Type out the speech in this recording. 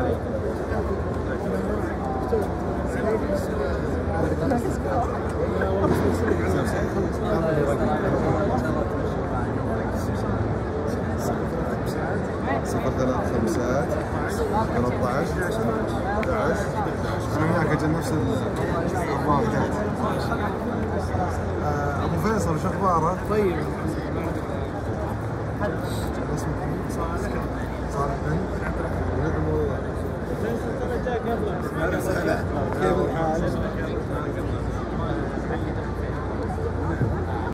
صفر ثلاث خمسات 13 11 انا وياك اجل نفس الارقام تحت. ابو فيصل وش اخباره؟ طيب اسمك صالح.